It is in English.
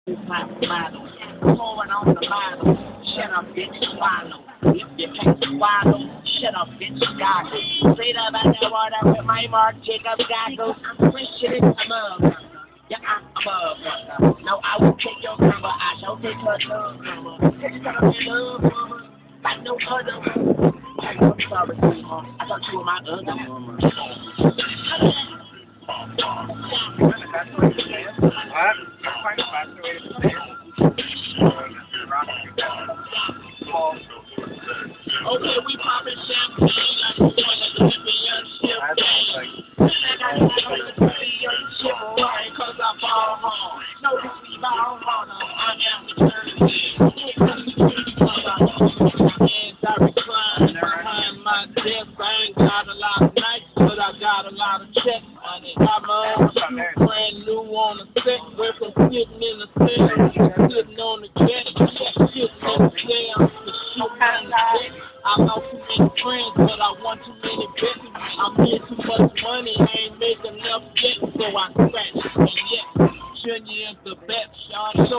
My model, pouring on the bottle. Shut up, bitch, swallow. If you can't swallow, shut up, bitch, goggle. Straight up out that water with my Marc Jacobs goggles. I'm Christian, I'm a yeah, I'm a motherfucker. No, I will take your number, I shall take her love number. Text her in love, mama, like no other. I'm sorry, sweetheart. I thought you were my other mama. Okay, we poppin' champagne like we won a championship game. I got on the championship right, cause I ball hard. No, this we ball hard. I'm out the jersey. Hands I recline behind my desk. I ain't got a lot of nights, but I got a lot of checks on it. I'm brand new on the set, we're sitting in the cell, sitting on the jet, sitting in the cell. I lost too many friends, but I want too many bets. I'm getting too much money, I ain't making enough yet, so I scratch. And yet, Junior is the best, Sean.